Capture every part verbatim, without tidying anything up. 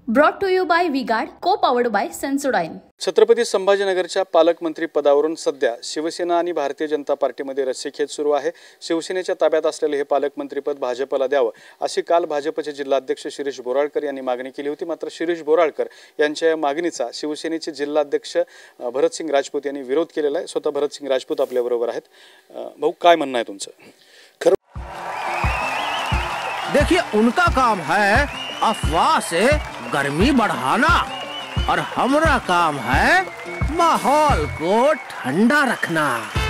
Brought to you by V-Guard, co powered by Sensodyne. Chhatrapati संभाजीनगरच्या पालकमंत्री पदावरून सध्या शिवसेना आणि भारतीय जनता पार्टीमध्ये रस्सीखेच सुरू आहे। शिवसेनेच्या ताब्यात असलेले हे पालकमंत्रीपद भाजपला द्यावं अशी काल भाजपचे जिल्हाध्यक्ष शिरीष बोराळकर यांनी मागणी केली होती। मात्र शिरीष बोराळकर यांच्या या मागणीचा शिवसेनेचे जिल्हाध्यक्ष भरतसिंग राजपूत यांनी विरोध केलेला आहे। स्वतः भरतसिंग राजपूत आपल्या बरोबर आहेत। भाऊ, काय म्हणणं आहे तुमचं? खरं देखिए, उनका काम है अफवाह से गर्मी बढ़ाना और हमारा काम है माहौल को ठंडा रखना।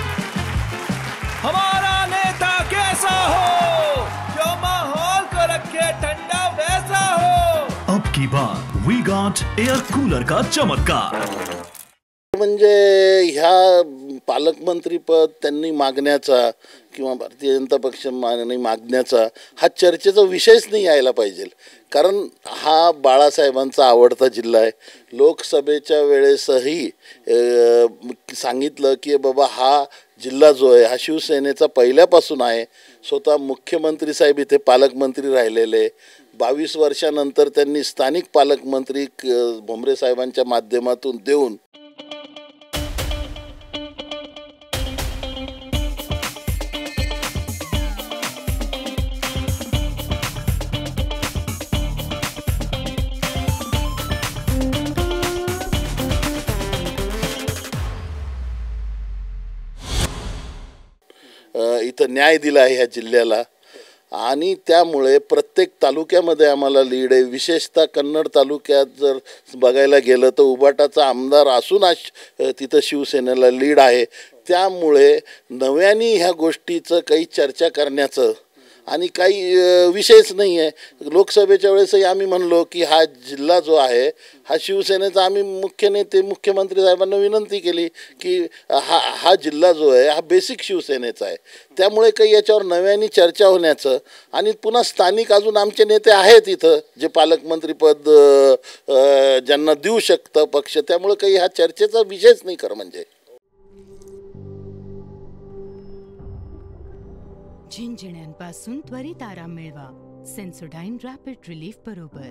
हमारा नेता कैसा हो जो माहौल को रखे ठंडा वैसा हो। अब की बात वी गॉट एयर कूलर का चमत्कार। म्हणजे ह्या पालकमंत्री पद त्यांनी मागण्याचा किंवा भारतीय जनता पक्ष मागणी मागण्याचा हा चर्चेचा विषयच नाही यायला पाहिजे। कारण हा बाळासाहेबांचा आवडता जिल्हा आहे। लोकसभेच्या वेळेसही सांगितलं की बाबा हा जिल्हा जो आहे हा शिवसेनेचा पहिल्यापासून आहे। स्वतः मुख्यमंत्री साहेब इथे पालकमंत्री राहिलेले, बावीस वर्षानंतर त्यांनी स्थानिक पालकमंत्री भुमरे साहेबांच्या माध्यमातून देऊन इथं न्याय दिला आहे ह्या जिल्ह्याला। आणि त्यामुळे प्रत्येक तालुक्यामध्ये आम्हाला लीड आहे। विशेषतः कन्नड तालुक्यात जर बघायला गेलं तर उबाटाचा आमदार असून आज तिथं शिवसेनेला लीड आहे। त्यामुळे नव्याने ह्या गोष्टीचं काही चर्चा करण्याचं आणि काही विषयच नाही आहे। लोकसभेच्या वेळेसही आम्ही म्हणलो की हा जिल्हा जो आहे हा शिवसेनेचा, आम्ही मुख्य नेते मुख्यमंत्री साहेबांना विनंती केली की हा हा जिल्हा जो आहे हा बेसिक शिवसेनेचा आहे। त्यामुळे काही याच्यावर नव्याने चर्चा होण्याचं आणि पुन्हा स्थानिक अजून आमचे नेते आहेत इथं जे पालकमंत्रीपद ज्यांना देऊ शकतं पक्ष, त्यामुळे काही हा चर्चेचा विषयच नाही खरं म्हणजे। झिंझिण्यांपासून त्वरित आराम मिळवा सेन्सोडाइन रॅपिड रिलीफ बरोबर।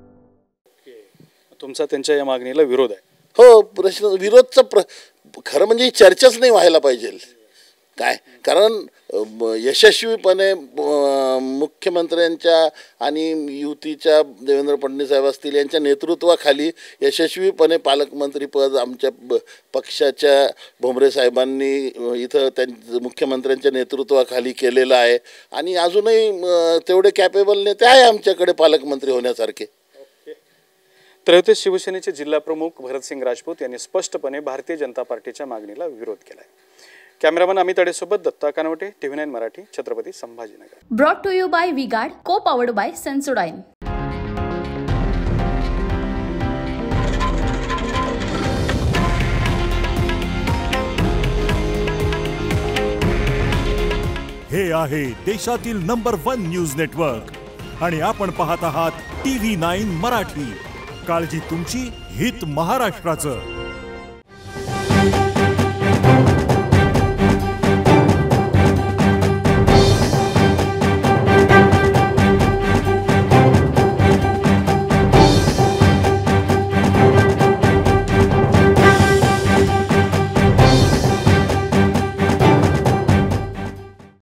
तुमचा त्यांच्या या मागणीला विरोध आहे? हो, प्रश्न विरोधचा प्र खरं म्हणजे चर्चाच नाही व्हायला पाहिजे काय। कारण यशस्वीपणे मुख्यमंत्र्यांच्या आणि युतीच्या देवेंद्र फडणवीस साहेब असतील यांच्या नेतृत्वाखाली यशस्वीपणे पालकमंत्रीपद आमच्या पक्षाच्या भुमरे साहेबांनी इथं त्यां मुख्यमंत्र्यांच्या नेतृत्वाखाली केलेलं आहे। आणि अजूनही तेवढे कॅपेबल नेते आहे आमच्याकडे पालकमंत्री होण्यासारखे। त्रयोदश शिवसेनेचे जिल्हा प्रमुख भरतसिंग राजपूत यांनी स्पष्टपणे भारतीय जनता पार्टीच्या मागणीला विरोध केलाय। कॅमेरामन अमित अडेसोबत Datta Kanwate, TV nine Marathi, Chhatrapati Sambhajinagar. Brought to you by V-Guard, co powered by Sensodyne. हे आहे देशातील नंबर वन न्यूज नेटवर्क आणि आपण पाहत आहात टीव्ही नाईन मराठी। काळजी तुमची, हित महाराष्ट्राचं।